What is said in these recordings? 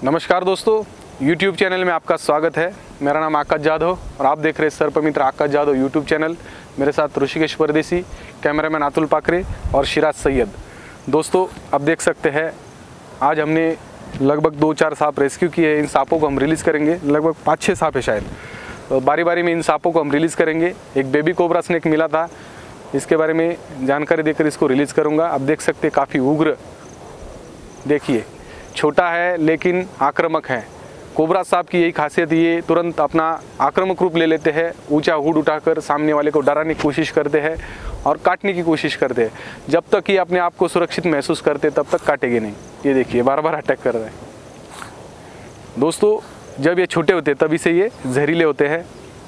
नमस्कार दोस्तों, YouTube channel में आपका स्वागत है। मेरा नाम आकाश जाधव और आप देख रहे हैं सर्पमित्र आकाश जाधव YouTube चैनल। मेरे साथ ऋषिकेश परदेसी, कैमरामैन अतुल पाकरे और शिराज सैयद। दोस्तों, आप देख सकते हैं आज हमने लगभग 2-4 सांप रेस्क्यू किए। इन सांपों को हम रिलीज़ करेंगे। लगभग 5-6 सांप है शायद। तो बारी बारी में इन सांपों को हम रिलीज़ करेंगे। एक बेबी कोबरा स्नेक मिला था, इसके बारे में जानकारी देकर इसको रिलीज़ करूँगा। आप देख सकते हैं काफ़ी उग्र, देखिए छोटा है लेकिन आक्रामक है। कोबरा सांप की यही खासियत, ये तुरंत अपना आक्रामक रूप ले लेते हैं। ऊंचा हुड उठाकर सामने वाले को डराने की कोशिश करते हैं और काटने की कोशिश करते हैं। जब तक ये अपने आप को सुरक्षित महसूस करते तब तक काटेंगे नहीं। ये देखिए बार बार अटैक कर रहे हैं। दोस्तों, जब ये छोटे होते हैं तभी से ये जहरीले होते हैं।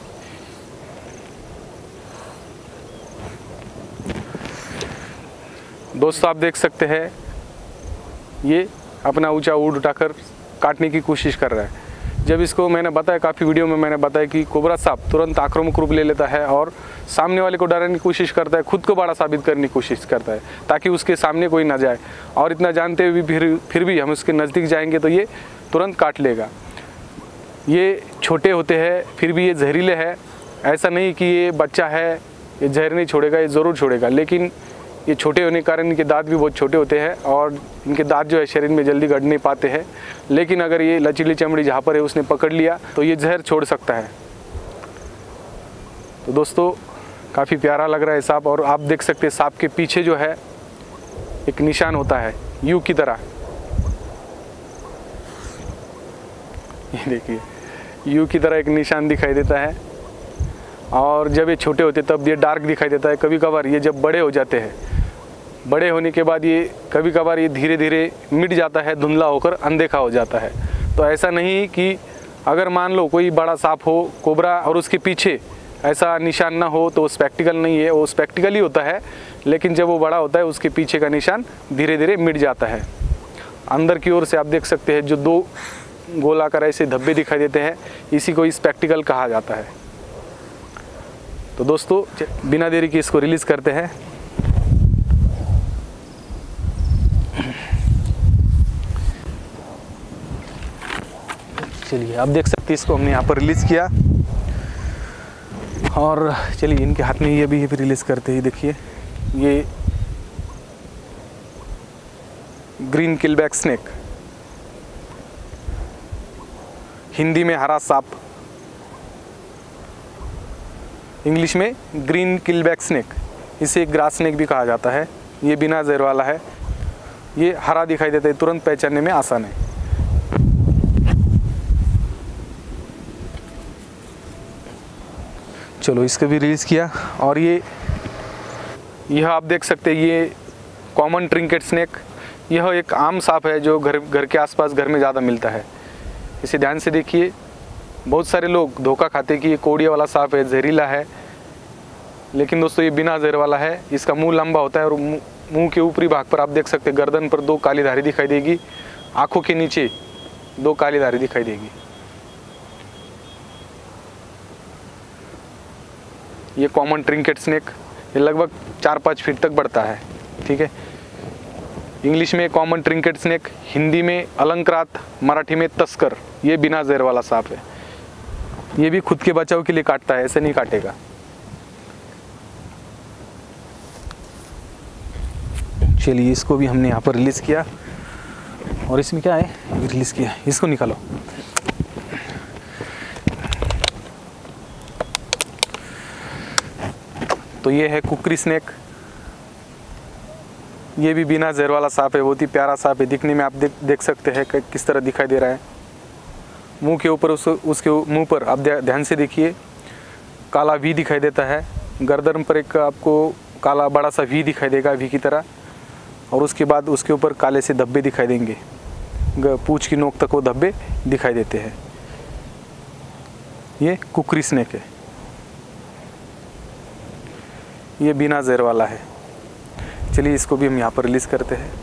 दोस्तों, आप देख सकते हैं ये अपना ऊंचा हुड उठाकर काटने की कोशिश कर रहा है। जब इसको मैंने बताया, काफ़ी वीडियो में मैंने बताया कि कोबरा सांप तुरंत आक्रामक रूप ले लेता है और सामने वाले को डराने की कोशिश करता है, खुद को बड़ा साबित करने की कोशिश करता है ताकि उसके सामने कोई ना जाए। और इतना जानते हुए भी फिर भी हम उसके नज़दीक जाएंगे तो ये तुरंत काट लेगा। ये छोटे होते हैं फिर भी ये जहरीले है। ऐसा नहीं कि ये बच्चा है ये जहर नहीं छोड़ेगा, ये ज़रूर छोड़ेगा, लेकिन ये छोटे होने के कारण इनके दांत भी बहुत छोटे होते हैं और इनके दांत जो है शरीर में जल्दी गड़ नहीं पाते हैं। लेकिन अगर ये लचीली चमड़ी जहाँ पर है उसने पकड़ लिया तो ये जहर छोड़ सकता है। तो दोस्तों, काफ़ी प्यारा लग रहा है सांप। और आप देख सकते हैं सांप के पीछे जो है एक निशान होता है यू की तरह। ये देखिए यू की तरह एक निशान दिखाई देता है। और जब ये छोटे होते तब ये डार्क दिखाई देता है। कभी कभार ये जब बड़े हो जाते हैं, बड़े होने के बाद ये कभी कभार ये धीरे धीरे मिट जाता है, धुंधला होकर अनदेखा हो जाता है। तो ऐसा नहीं कि अगर मान लो कोई बड़ा सांप हो कोबरा और उसके पीछे ऐसा निशान ना हो तो वो स्पेक्टिकल नहीं है, वो स्पेक्टिकल ही होता है। लेकिन जब वो बड़ा होता है उसके पीछे का निशान धीरे धीरे मिट जाता है। अंदर की ओर से आप देख सकते हैं जो 2 गोलाकार ऐसे धब्बे दिखाई देते हैं, इसी को स्पेक्टिकल कहा जाता है। तो दोस्तों, बिना देरी के इसको रिलीज़ करते हैं। चलिए, आप देख सकते हैं इसको हमने यहाँ पर रिलीज़ किया। और चलिए इनके हाथ में ये भी रिलीज़ करते हैं। देखिए ये ग्रीन किलबैक स्नेक, हिंदी में हरा सांप, इंग्लिश में ग्रीन किलबैक स्नेक, इसे ग्रास स्नेक भी कहा जाता है। ये बिना जहर वाला है। ये हरा दिखाई देता है, तुरंत पहचानने में आसान है। चलो इसको भी रिलीज़ किया। और यह आप देख सकते हैं ये कॉमन ट्रिंकेट स्नेक। यह एक आम सांप है जो घर के आसपास घर में ज़्यादा मिलता है। इसे ध्यान से देखिए। बहुत सारे लोग धोखा खाते कि ये कोड़िया वाला सांप है, जहरीला है, लेकिन दोस्तों ये बिना जहर वाला है। इसका मुंह लंबा होता है और मुंह के ऊपरी भाग पर आप देख सकते हैं गर्दन पर 2 काली धारी दिखाई देगी, आंखों के नीचे 2 काली धारी दिखाई देगी। ये कॉमन ट्रिंकेट स्नेक, ये लगभग 4-5 फीट तक बढ़ता है। ठीक है, इंग्लिश में कॉमन ट्रिंकेट स्नेक, हिंदी में अलंकृत, मराठी में तस्कर। ये बिना जहर वाला सांप है। ये भी खुद के बचाव के लिए काटता है, ऐसे नहीं काटेगा। चलिए इसको भी हमने यहाँ पर रिलीज़ किया। और इसमें क्या है, रिलीज़ किया, इसको निकालो। तो ये है कुकरी स्नेक। ये भी बिना जहर वाला सांप है, बहुत ही प्यारा सांप है। दिखने में आप देख सकते हैं किस तरह दिखाई दे रहा है। मुंह के ऊपर उसके मुंह पर आप ध्यान से देखिए काला वी दिखाई देता है। गर्दन पर एक आपको काला बड़ा सा वी दिखाई देगा, वी की तरह। और उसके बाद उसके ऊपर काले से धब्बे दिखाई देंगे, पूंछ की नोक तक वो धब्बे दिखाई देते हैं। ये कुकरी स्नेक है, ये बिना जहर वाला है। चलिए इसको भी हम यहाँ पर रिलीज़ करते हैं।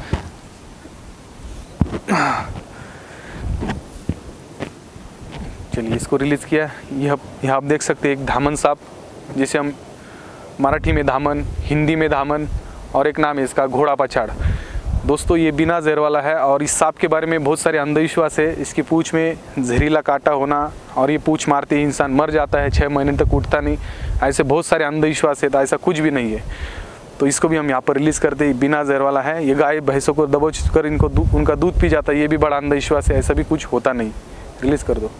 चलिए इसको रिलीज़ किया। यह आप देख सकते हैं एक धामन सांप, जिसे हम मराठी में धामन, हिंदी में धामन और एक नाम है इसका घोड़ा पछाड़। दोस्तों ये बिना जहर वाला है और इस सांप के बारे में बहुत सारे अंधविश्वास है। इसकी पूँछ में जहरीला कांटा होना और ये पूँछ मारते ही इंसान मर जाता है, 6 महीने तक उठता नहीं, ऐसे बहुत सारे अंधविश्वास है। तो ऐसा कुछ भी नहीं है। तो इसको भी हम यहाँ पर रिलीज़ करते हैं, बिना जहर वाला है। ये गाय भैंसों को दबोच कर इनको उनका दूध पी जाता है, ये भी बड़ा अंधविश्वास है, ऐसा भी कुछ होता नहीं। रिलीज़ कर दो।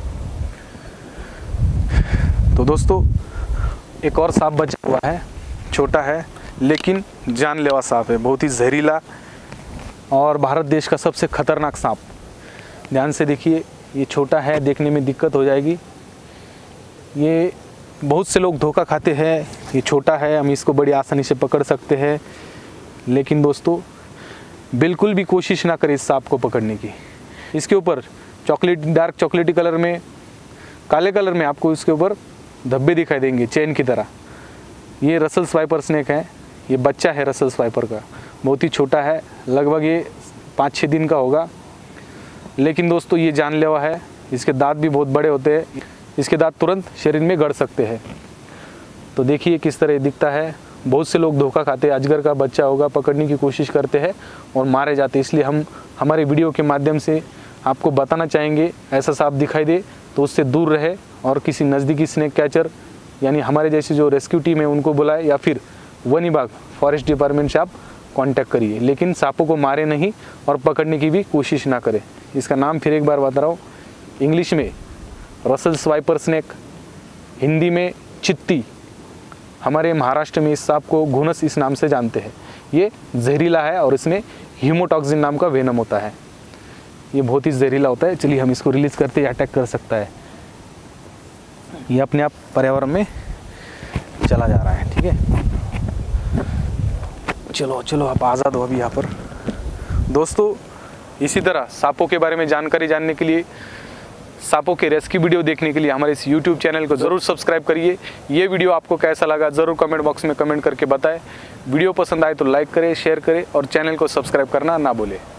तो दोस्तों एक और सांप बचा हुआ है, छोटा है लेकिन जानलेवा सांप है, बहुत ही जहरीला और भारत देश का सबसे खतरनाक सांप। ध्यान से देखिए, ये छोटा है, देखने में दिक्कत हो जाएगी। ये बहुत से लोग धोखा खाते हैं, ये छोटा है, हम इसको बड़ी आसानी से पकड़ सकते हैं। लेकिन दोस्तों बिल्कुल भी कोशिश ना करें इस सांप को पकड़ने की। इसके ऊपर डार्क चॉकलेटी कलर में, काले कलर में आपको इसके ऊपर धब्बे दिखाई देंगे चेन की तरह। ये रसेल्स वाइपर स्नेक है, ये बच्चा है रसेल्स वाइपर का, बहुत ही छोटा है, लगभग ये 5-6 दिन का होगा। लेकिन दोस्तों ये जानलेवा है, इसके दांत भी बहुत बड़े होते हैं, इसके दांत तुरंत शरीर में गड़ सकते हैं। तो देखिए किस तरह दिखता है। बहुत से लोग धोखा खाते हैं, अजगर का बच्चा होगा, पकड़ने की कोशिश करते हैं और मारे जाते हैं। इसलिए हम हमारे वीडियो के माध्यम से आपको बताना चाहेंगे, ऐसा सांप दिखाई दे तो उससे दूर रहे और किसी नज़दीकी स्नेक कैचर यानी हमारे जैसे जो रेस्क्यू टीम है उनको बुलाए या फिर वन विभाग फॉरेस्ट डिपार्टमेंट से आप कांटेक्ट करिए। लेकिन सांपों को मारे नहीं और पकड़ने की भी कोशिश ना करें। इसका नाम फिर एक बार बता रहा हूँ, इंग्लिश में रसेल्स वाइपर स्नेक, हिंदी में चित्ती, हमारे महाराष्ट्र में इस सांप को घुनस इस नाम से जानते हैं। ये जहरीला है और इसमें हीमोटॉक्सिन नाम का वेनम होता है, ये बहुत ही जहरीला होता है। चलिए हम इसको रिलीज़ करते ही अटैक कर सकता है। ये अपने आप पर्यावरण में चला जा रहा है, ठीक है। चलो चलो आप आज़ाद हो अभी यहाँ पर। दोस्तों इसी तरह सांपों के बारे में जानकारी जानने के लिए, सांपों के रेस्क्यू वीडियो देखने के लिए हमारे इस YouTube चैनल को ज़रूर सब्सक्राइब करिए। ये वीडियो आपको कैसा लगा ज़रूर कमेंट बॉक्स में कमेंट करके बताएं। वीडियो पसंद आए तो लाइक करें, शेयर करें और चैनल को सब्सक्राइब करना ना भूलें।